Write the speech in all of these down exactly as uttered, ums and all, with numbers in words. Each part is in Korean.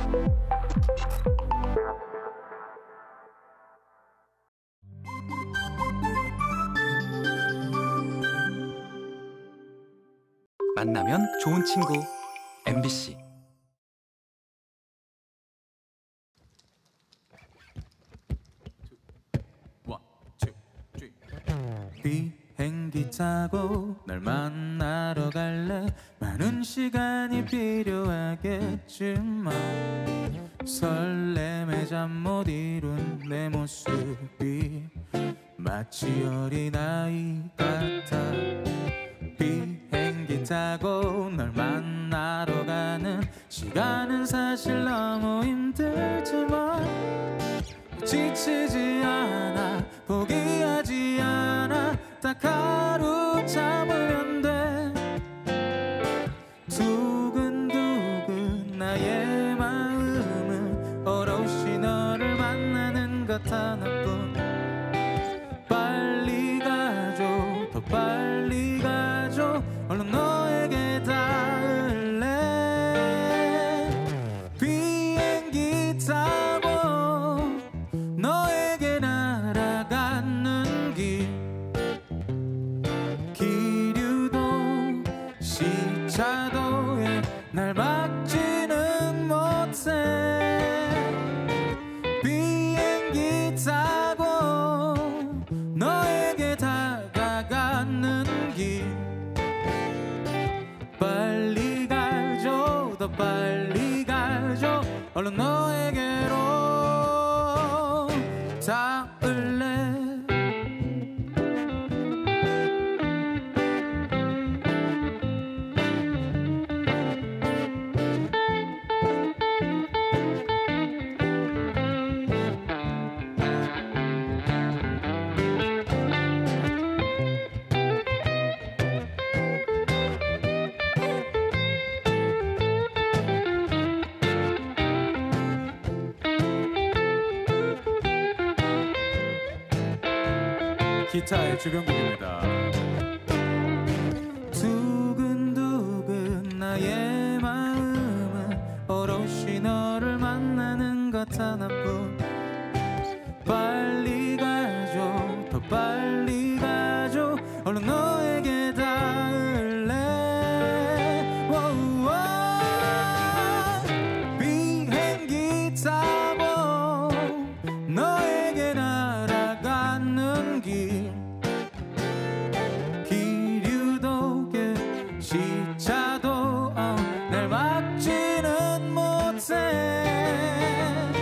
만나면 좋은 친구 엠비씨. 비행기 타고 널 만나러 갈래. 많은 시간이 필요하겠지만 설렘에 잠 못 이룬 내 모습이 마치 어린아이 같아. 비행기 타고 널 만나러 가는 시간은 사실 너무 힘들지만 지치지 않아, 포기하지 않아. 딱 하루 참으면 돼. 두근두근 나의 마음은 오롯이 너를 만나는 것 하나뿐. 빨리 가줘, 더 빨리 가줘. 얼른 너에게 닿을래. 비행기 타고 너에게 날아가는 길. 기류도 시차도에 날 막지는 못해. 비행기 타고 너에게 다가가는 길. 빨리 가줘, 더 빨리 가줘. 얼른 너에게로 닿을래. 기타의 주변곡입니다. 두근두근 나의 마음은 오롯이 너를 만나는 것 하나뿐. 빨리 가줘, 더 빨리 가줘. 얼른 너에게 닿을래. 워우워. 비행기 타고 너에게 날아가는 길. 기류도게 시차도 어, 날 막지는 못해.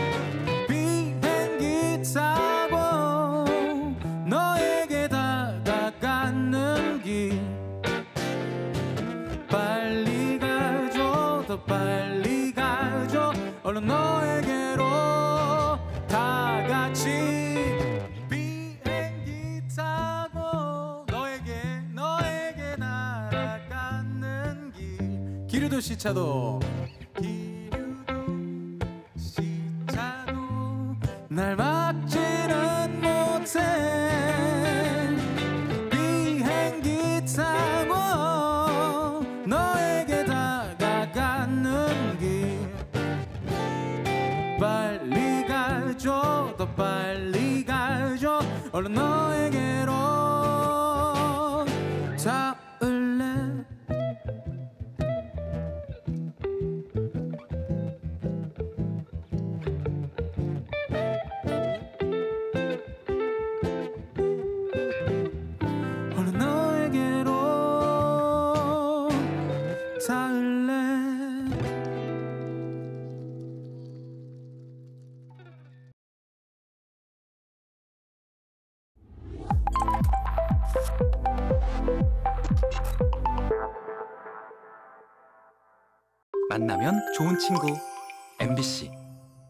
비행기 타고 너에게 다가가는 길. 빨리 가줘, 더 빨리 가줘. 얼른 너에게로 다 같이. 비행기 타고 너에게 너에게 날아가는 길. 기류도 시차도 기류도 시차도 날 막지는 못해. 비행기 타고 너에게 다가가는 길. 빨리 가줘, 더 빨리 가줘. 얼른 너에게로 닿을래. 얼른 너에게로 닿을래. 만나면 좋은 친구 엠비씨.